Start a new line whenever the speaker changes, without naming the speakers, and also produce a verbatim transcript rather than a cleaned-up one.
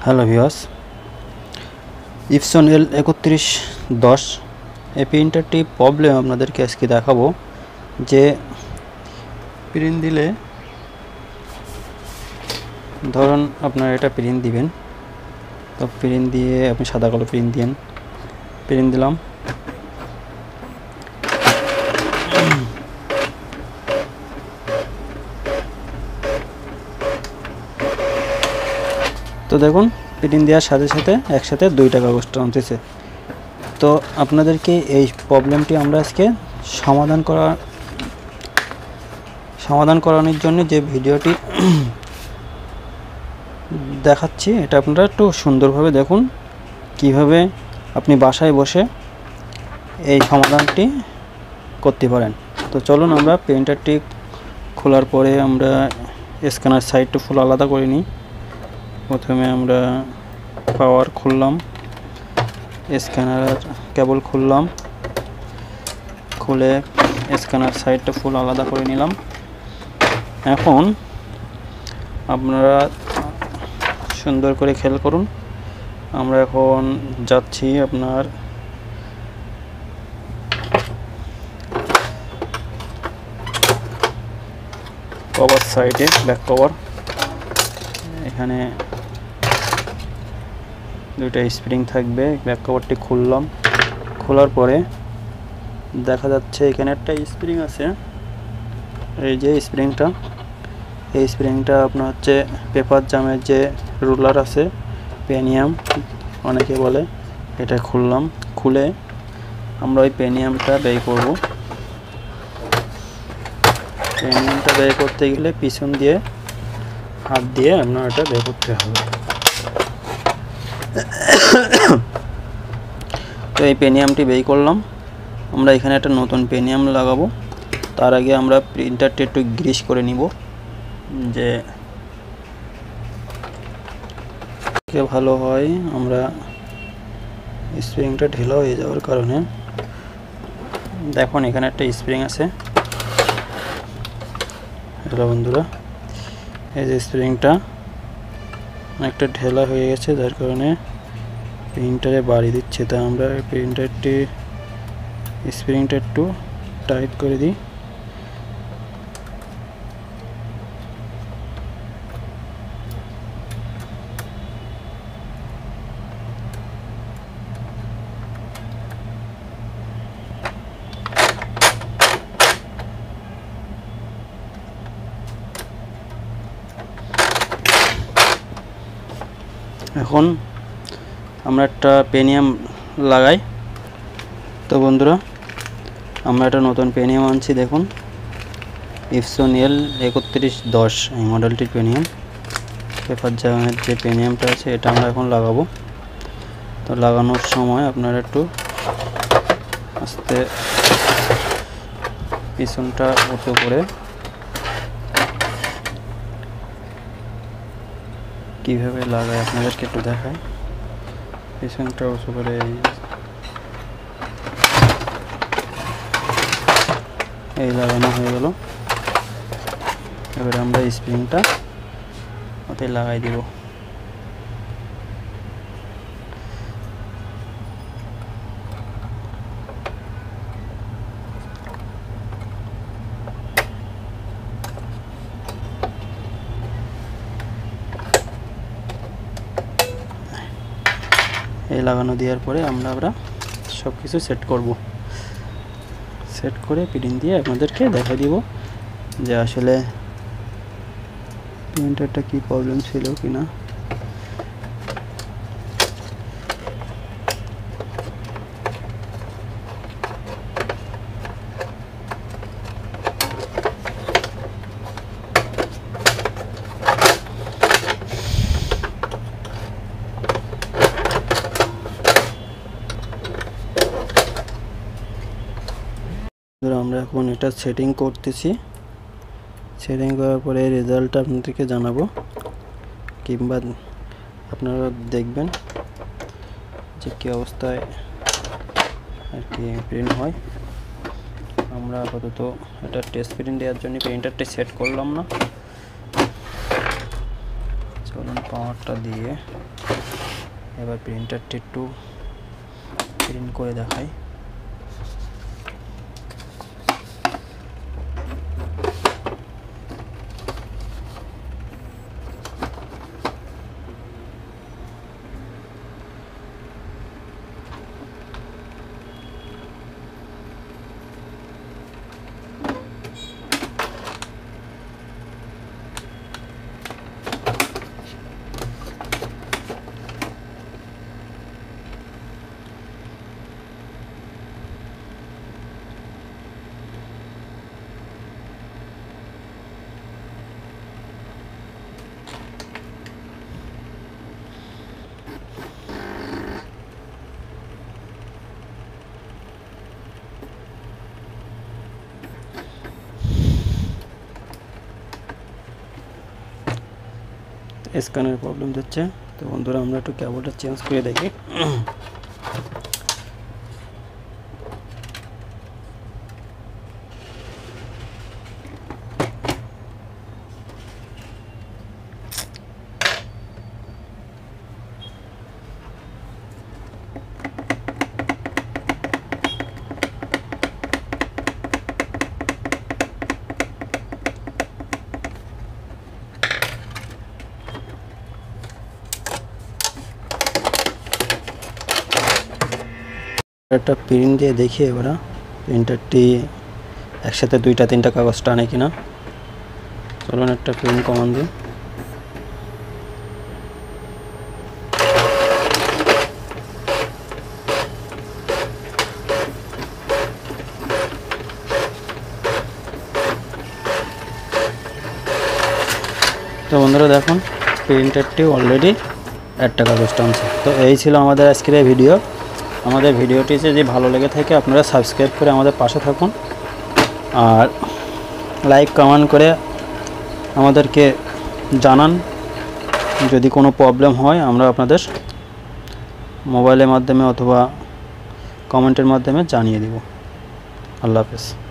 Hello viewers, Epson এল একত্রিশ দশ এই প্রিন্টারটি প্রবলেম আপনাদেরকে আজকে দেখাবো। যে প্রিন্ট দিলে ধরুন আপনারা এটা প্রিন্ট দিবেন, তো প্রিন্ট দিয়ে আপনি সাদা কালো প্রিন্ট দিন, প্রিন্ট দিলাম, তো দেখুন প্রিন্ট দেওয়ার সাথে সাথে একসাথে দুইটা কাগজ টানতেছে। তো আপনাদেরকে এই প্রবলেমটি আমরা আজকে সমাধান করা সমাধান করানোর জন্য যে ভিডিওটি দেখাচ্ছি, এটা আপনারা একটু সুন্দরভাবে দেখুন কিভাবে আপনি বাসায় বসে এই সমাধানটি করতে পারেন। তো চলুন আমরা প্রিন্টারটি খোলার পরে আমরা স্ক্যানার সাইডটা ফুল আলাদা করে নিই। প্রথমে আমরা পাওয়ার খুললাম, স্ক্যানার কেবল খুললাম, খুলে স্ক্যানার সাইডটা ফুল আলাদা করে নিলাম। এখন আপনারা সুন্দর করে খেয়াল করুন, আমরা এখন যাচ্ছি আপনার কভার সাইডে, ব্যাক কভার। এখানে দুইটা স্প্রিং থাকবে, ব্যাক কভারটি খুললাম, খোলার পরে দেখা যাচ্ছে এখানে একটা স্প্রিং আছে। এই যে স্প্রিংটা, এই স্প্রিংটা আপনার হচ্ছে পেপার জামের যে রুলার আছে, পেনিয়াম অনেকে বলে, এটা খুললাম। খুলে আমরা ওই পেনিয়ামটা বের করব। পেনিয়ামটা বের করতে গেলে পিছন দিয়ে হাত দিয়ে আপনার এটা বের করতে হবে। তো এই পেনিয়ামটি বের করলাম। আমরা এখানে একটা নতুন পেনিয়াম লাগাবো। তার আগে আমরা প্রিন্টারটি একটু গ্রিস করে নিব, যে ভালো হয়। আমরা স্প্রিংটা ঢিলা হয়ে যাওয়ার কারণে, দেখুন এখানে একটা স্প্রিং আছে। হ্যালো বন্ধুরা, এই যে স্প্রিংটা অনেকটা ঢেলা হয়ে গেছে, যার কারণে প্রিন্টারে বাড়ি দিচ্ছে। তা আমরা প্রিন্টারটি স্প্রিংটা একটু টাইট করে দিই। এখন আমরা একটা পেনিয়াম লাগাই। তো বন্ধুরা, আমরা একটা নতুন পেনিয়াম আনছি। দেখুন ইপসন এল একত্রিশ দশ এই মডেলটির পেনিয়াম, পেপার জামের যে পেনিয়ামটা আছে, এটা আমরা এখন লাগাবো। তো লাগানোর সময় আপনারা একটু আস্তে পিছনটা উঁচু করে কিভাবে লাগায় আপনাদেরকে একটু দেখায়। পিছনটা উঁচু করে এই লাগানো হয়ে গেল। এবারে আমরা স্প্রিংটা ওতে লাগাই দিব। এই লাগানো দেওয়ার পরে আমরা আমরা সব কিছু সেট করব। সেট করে প্রিন্ট দিয়ে আপনাদেরকে দেখা দিব যে আসলে প্রিন্টারটা কি প্রবলেম ছিল কিনা। আমরা এখন এটা সেটিং করতেছি। সেটিং করার পরে রেজাল্টটা আপনাদেরকে জানাবো, কিংবা আপনারা দেখবেন যে কী অবস্থায় আর কি প্রিন্ট হয়। আমরা আপাতত এটা টেস্ট প্রিন্ট দেওয়ার জন্য প্রিন্টারটি সেট করলাম না। চলুন পাওয়ারটা দিয়ে এবার প্রিন্টারটি একটু প্রিন্ট করে দেখাই। স্ক্যানের প্রবলেম দিচ্ছে, তো বন্ধুরা আমরা একটু কেবলটা চেঞ্জ করে দেখি। একটা প্রিন্ট দিয়ে দেখি এবার প্রিন্টারটি একসাথে দুইটা তিনটা কাগজ টানে কিনা। চলুন একটা প্রিন্ট কমান দিই। তো বন্ধুরা দেখুন প্রিন্টারটি অলরেডি একটা কাগজ টানছে। তো এই ছিল আমাদের আজকের এই ভিডিও। আমাদের ভিডিওটি যদি ভালো লেগে থাকে আপনারা সাবস্ক্রাইব করে আমাদের পাশে থাকুন, আর লাইক কমেন্ট করে আমাদেরকে জানান যদি কোনো প্রবলেম হয়, আমরা আপনাদের মোবাইলের মাধ্যমে অথবা কমেন্টের মাধ্যমে জানিয়ে দেব। আল্লাহ হাফেজ।